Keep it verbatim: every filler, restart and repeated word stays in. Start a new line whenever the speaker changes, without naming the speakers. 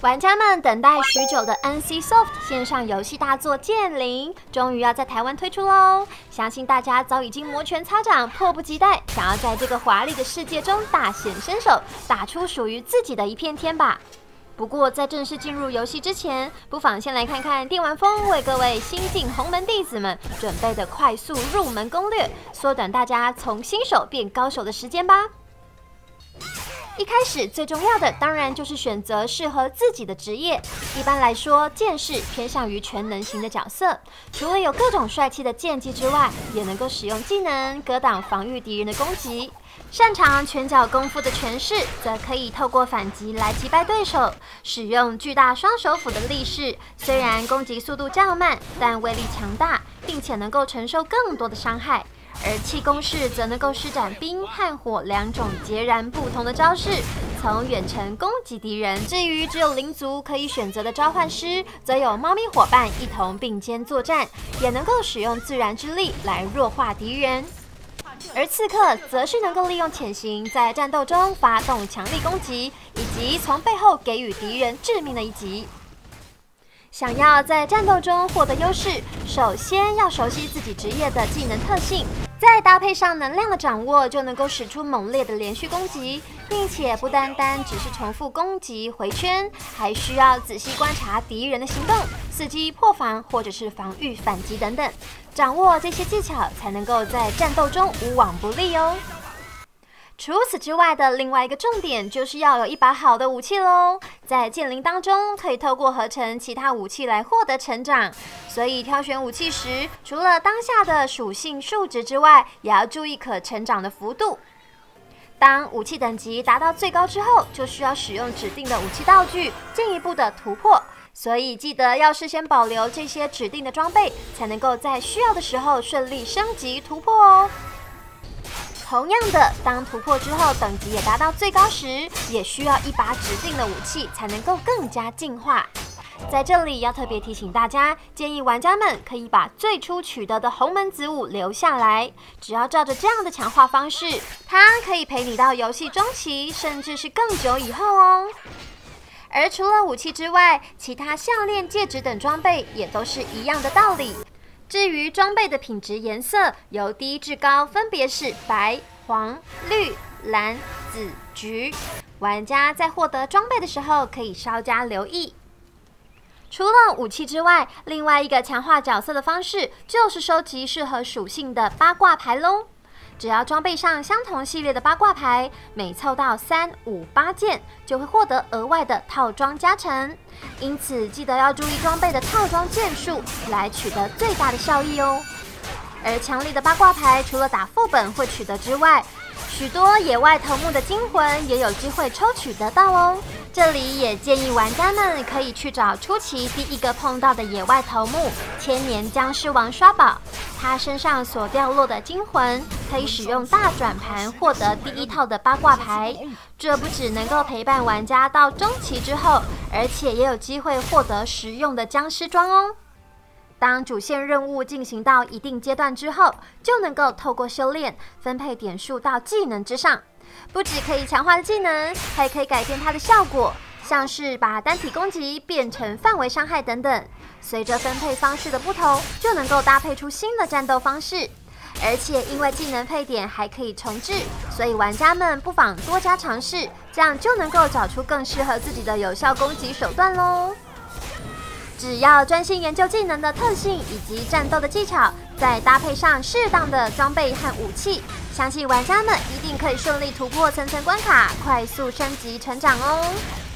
玩家们等待许久的 N C Soft 线上游戏大作《剑灵》终于要在台湾推出喽！相信大家早已经摩拳擦掌，迫不及待，想要在这个华丽的世界中大显身手，打出属于自己的一片天吧。不过在正式进入游戏之前，不妨先来看看电玩风为各位新进红门弟子们准备的快速入门攻略，缩短大家从新手变高手的时间吧。 一开始最重要的当然就是选择适合自己的职业。一般来说，剑士偏向于全能型的角色，除了有各种帅气的剑技之外，也能够使用技能格挡防御敌人的攻击。擅长拳脚功夫的拳士，则可以透过反击来击败对手。使用巨大双手斧的力士，虽然攻击速度较慢，但威力强大，并且能够承受更多的伤害。 而气功士则能够施展冰和火两种截然不同的招式，从远程攻击敌人。至于只有灵族可以选择的召唤师，则有猫咪伙伴一同并肩作战，也能够使用自然之力来弱化敌人。而刺客则是能够利用潜行在战斗中发动强力攻击，以及从背后给予敌人致命的一击。 想要在战斗中获得优势，首先要熟悉自己职业的技能特性，再搭配上能量的掌握，就能够使出猛烈的连续攻击，并且不单单只是重复攻击回圈，还需要仔细观察敌人的行动，伺机破防或者是防御反击等等，掌握这些技巧，才能够在战斗中无往不利哦。 除此之外的另外一个重点，就是要有一把好的武器喽。在剑灵当中，可以透过合成其他武器来获得成长，所以挑选武器时，除了当下的属性数值之外，也要注意可成长的幅度。当武器等级达到最高之后，就需要使用指定的武器道具，进一步的突破。所以记得要事先保留这些指定的装备，才能够在需要的时候顺利升级突破哦。 同样的，当突破之后，等级也达到最高时，也需要一把指定的武器才能够更加进化。在这里要特别提醒大家，建议玩家们可以把最初取得的红门子武留下来，只要照着这样的强化方式，它可以陪你到游戏中期，甚至是更久以后哦。而除了武器之外，其他项链、戒指等装备也都是一样的道理。 至于装备的品质颜色，由低至高分别是白、黄、绿、蓝、紫、橘。玩家在获得装备的时候，可以稍加留意。除了武器之外，另外一个强化角色的方式，就是收集适合属性的八卦牌喽。 只要装备上相同系列的八卦牌，每凑到三、五、八件，就会获得额外的套装加成。因此，记得要注意装备的套装件数，来取得最大的效益哦。而强力的八卦牌，除了打副本会取得之外，许多野外头目的精魂也有机会抽取得到哦。这里也建议玩家们可以去找初期第一个碰到的野外头目千年僵尸王刷宝。 他身上所掉落的精魂，可以使用大转盘获得第一套的八卦牌。这不只能够陪伴玩家到中期之后，而且也有机会获得实用的僵尸装哦。当主线任务进行到一定阶段之后，就能够透过修炼分配点数到技能之上，不只可以强化技能，还可以改变它的效果。 像是把单体攻击变成范围伤害等等，随着分配方式的不同，就能够搭配出新的战斗方式。而且因为技能配点还可以重置，所以玩家们不妨多加尝试，这样就能够找出更适合自己的有效攻击手段喽。只要专心研究技能的特性以及战斗的技巧，再搭配上适当的装备和武器，相信玩家们一定可以顺利突破层层关卡，快速升级成长哦。